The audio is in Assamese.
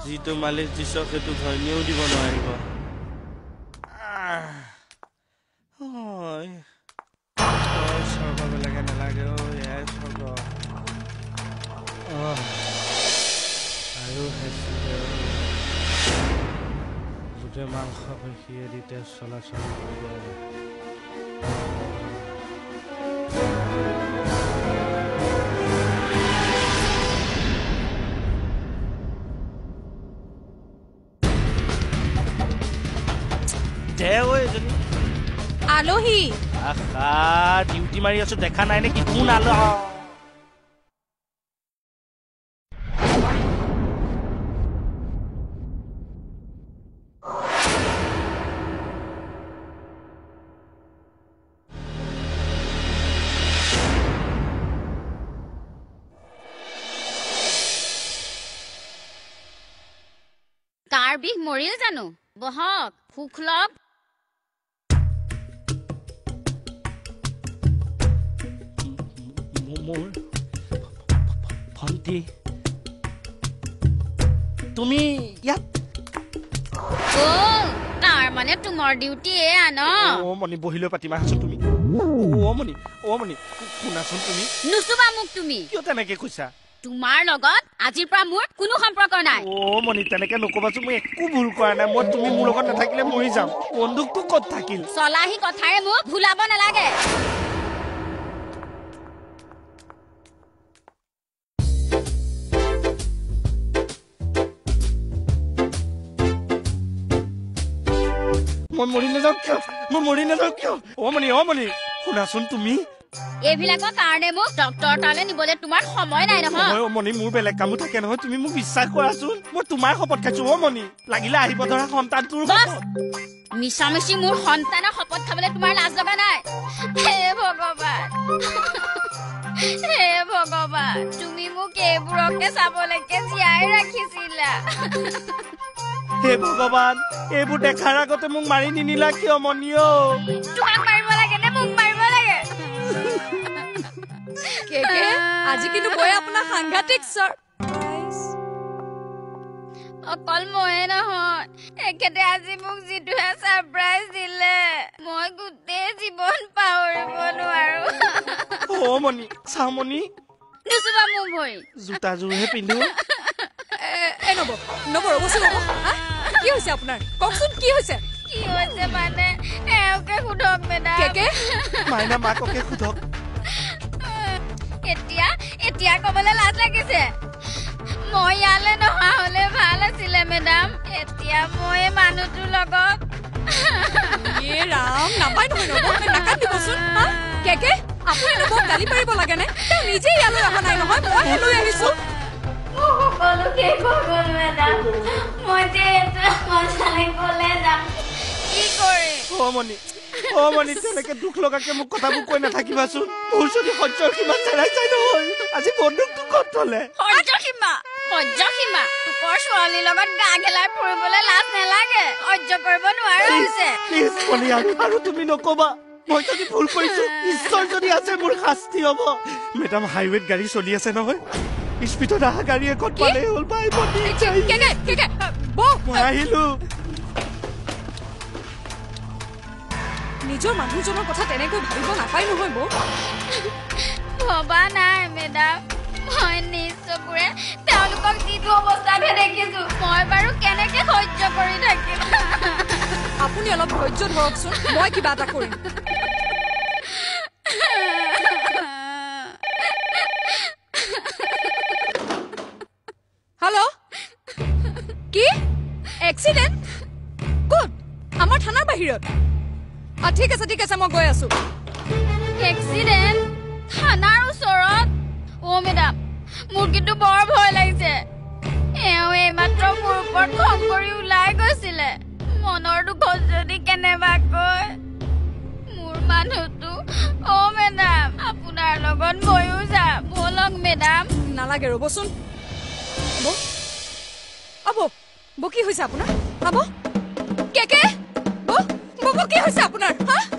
যিটো মালিক দিছক সেইটো ধন্যও দিব নোৱাৰিব স্বৰ্গ বেলেগে নালাগে এয়াই স্বৰ্গ আৰু গোটেই মাংস পেশীয়ে দি তেজ চলাচল আলহী ডিউটি মাৰি আছো দেখা নাই নেকি কোন আল কাৰ বিষ মৰিল জানো বহক সুখ লওক মোৰ ভন্টি তুমি ইয়াত তাৰ মানে তোমাৰ ডিউটি এয়া ন মণি বহিলৈ পাতিমা আছো তুমি মণি শুনাচোন তুমি নুচুবা মোক তুমি কিয় তেনেকে কৈছা তোমাৰ লগত আজিৰ পৰা মোৰ কোনো সম্পৰ্ক নাই মণি তেনেকে নকবাচোন মই একো ভুল কৰা নাই মই তুমি মোৰ লগত নাথাকিলে মৰি যাম বন্দুকটো ক'ত থাকিল চলাহী কথাৰে মোক ভুলাব নালাগে মই মৰি নাযাওঁ কিয় মণি শুনাচোন তুমি এইবিলাকৰ কাৰণে মোক ডক্টৰ তালৈ নিবলৈ তোমাৰ সময় নাই নহয় মণি মোৰ বেলেগ কামো থাকে নহয় তুমি মোক বিশ্বাস কৰাচোন মই তোমাৰ শপত খাইছো মণি লাগিলে আহিব ধৰা সন্তানটোৰ মিছামিছি মোৰ সন্তানৰ শপত খাবলৈ তোমাৰ লাজ লগা নাই হে ভগৱান তুমি মোক এইবোৰকে চাবলৈকে জীয়াই ৰাখিছিলা হে ভগৱান এইবোৰ দেখাৰ আগতে মোক মাৰি নিনিলা কিয় মণিও তোমাক মাৰিব লাগে নে মোক মাৰিব লাগে আজি কিন্তু মই আপোনাৰ সাংঘাতিক অকল ময়ে নহয় এখেতে আজি মোক যিটোহে ছাৰপ্ৰাইজ দিলে মই গোটেই জীৱন পাহৰিব নোৱাৰো মণি চাও মণি নুচুবা মোৰ ভৰি জোতাযোৰহে পিন্ধো কি হৈছে আপোনাৰ কওকচোন কি হৈছে মানে এওঁকে সোধক মেডাম মাইনা মাককে সোধক এতিয়া কবলৈ লাজ লাগিছে মই ইয়ালৈ নহা হলে ভাল আছিলে মেডাম এতিয়া মই মানুহটোৰ লগত ৰাম নাপায় নহয় নাকান্দিবচোন আপুনি নবক গালি পাৰিব লাগে নে তেওঁ নিজে ইয়ালৈ অহা নাই নহয় মই লৈ আহিছো মণি তেনেকে দুখ লগাকে মোক কথাবোৰ কৈ নাথাকিবাচোন মোৰ যদি সহ্যৰ সীমা চেৰাই যায় নহয় আজি বন্দুকটো ক'ত থলে সহ্যৰ সীমা তোকৰ ছোৱালীৰ লগত গা গেলাই ফুৰিবলৈ লাজ নালাগে সহ্য কৰিব নোৱাৰা হৈছে আৰু তুমি নকবা মই যদি ভুল কৰিছো ঈশ্বৰ যদি আছে মোৰ শাস্তি হব মেডাম হাইৱেত গাড়ী চলি আছে নহয় স্পীডত অহা গাড়ীয়ে ক'ত পালে হ'ল বাই মই আহিলো নিজৰ মানুহজনৰ কথা তেনেকৈ ভাবিব নাপায় নহয় ভবা নাই মেডাম মই নিজ চকুৰে তেওঁলোকক যিটো অৱস্থাতহে দেখিছো মই বাৰু কেনেকে সহ্য কৰি থাকিম আপুনি অলপ ধৈৰ্য ধৰকচোন মই কিবা এটা কৰিম হেল্ল' কি এক্সিডেণ্ট ক'ত আমাৰ থানাৰ বাহিৰত ঠিক আছে মই গৈ আছো এক্সিডেণ্ট থানাৰ ওচৰত মেডাম মোৰ কিন্তু বৰ ভয় লাগিছে এওঁ এইমাত্ৰ মোৰ ওপৰত খং কৰি ওলাই গৈছিলে মনৰ দুখত যদি কেনেবাকৈ মোৰ মানুহটো মেডাম আপোনাৰ লগত ময়ো যাম বলক মেডাম নালাগে ৰ'বচোন কি হৈছে আপোনাৰ কি হৈছে আপোনাৰ